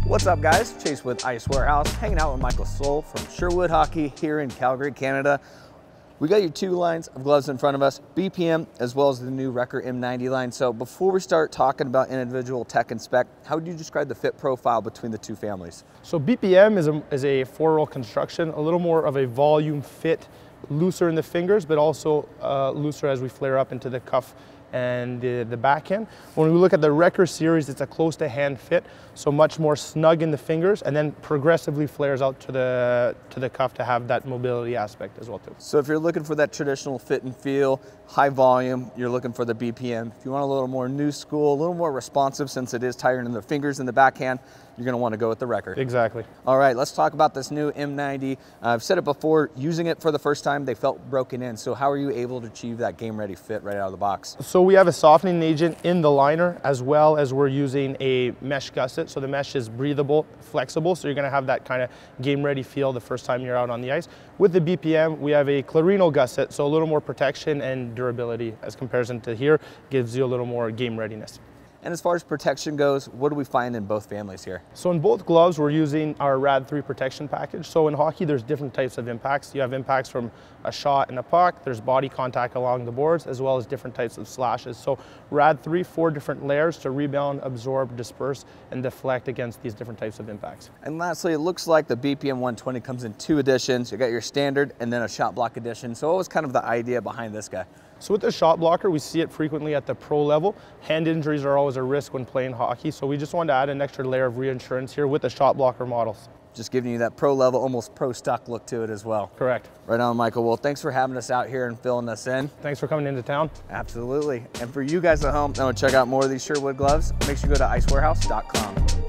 What's up, guys? Chase with Ice Warehouse, hanging out with Michael Soul from Sherwood Hockey here in Calgary, Canada. We got your two lines of gloves in front of us, BPM as well as the new Rekker M90 line. So before we start talking about individual tech and spec, how would you describe the fit profile between the two families? So BPM is a four-roll construction, a little more of a volume fit, looser in the fingers, but also looser as we flare up into the cuff and the backhand. When we look at the Rekker series, it's a close to hand fit, so much more snug in the fingers, and then progressively flares out to the cuff to have that mobility aspect as well too. So if you're looking for that traditional fit and feel, high volume, you're looking for the BPM. If you want a little more new school, a little more responsive since it is tighter in the fingers and the backhand, you're gonna wanna go with the Rekker. Exactly. All right, let's talk about this new M90. I've said it before, using it for the first time, they felt broken in. So how are you able to achieve that game-ready fit right out of the box? So we have a softening agent in the liner, as well as we're using a mesh gusset. So the mesh is breathable, flexible, so you're gonna have that kind of game-ready feel the first time you're out on the ice. With the BPM, we have a Clarino gusset, so a little more protection and durability as comparison to here, gives you a little more game readiness. And as far as protection goes, what do we find in both families here? So in both gloves, we're using our RAD3 protection package. So in hockey, there's different types of impacts. You have impacts from a shot and a puck, there's body contact along the boards, as well as different types of slashes. So RAD3, 4 different layers to rebound, absorb, disperse, and deflect against these different types of impacts. And lastly, it looks like the BPM 120 comes in 2 editions. You got your standard and then a shot block edition. So what was kind of the idea behind this guy? So with the shot blocker, we see it frequently at the pro level. Hand injuries are always a risk when playing hockey, so we just wanted to add an extra layer of reinsurance here with the shot blocker models. Just giving you that pro level, almost pro stock look to it as well. Correct. Right on, Michael. Well, thanks for having us out here and filling us in. Thanks for coming into town. Absolutely. And for you guys at home, check out more of these Sherwood gloves. Make sure you go to icewarehouse.com.